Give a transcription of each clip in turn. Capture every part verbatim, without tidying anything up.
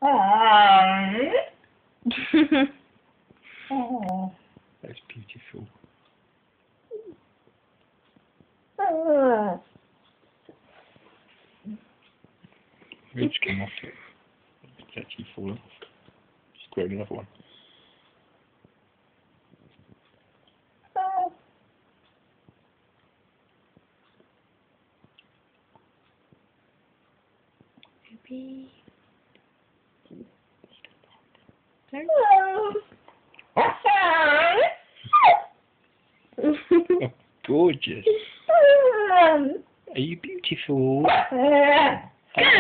That's beautiful. Ribs came off it. It's actually fallen off. Just grab another one. Maybe. Oh, gorgeous. Are you beautiful? Are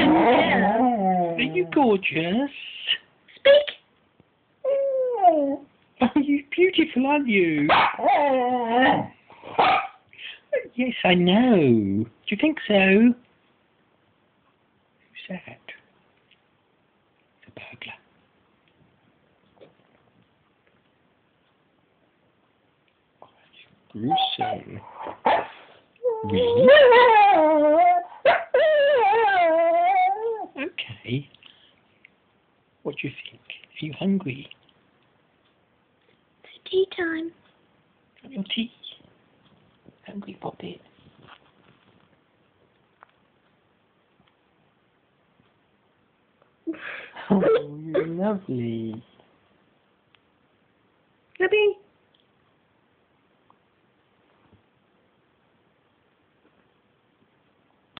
you gorgeous? Speak. Are you beautiful, aren't you? Yes, I know. Do you think so? Who's that? The burglar. Oh, that's gruesome. Really? Okay. What do you think? Are you hungry? It's tea time. Have your tea. Hungry, Poppet? Oh, you're lovely. Libby.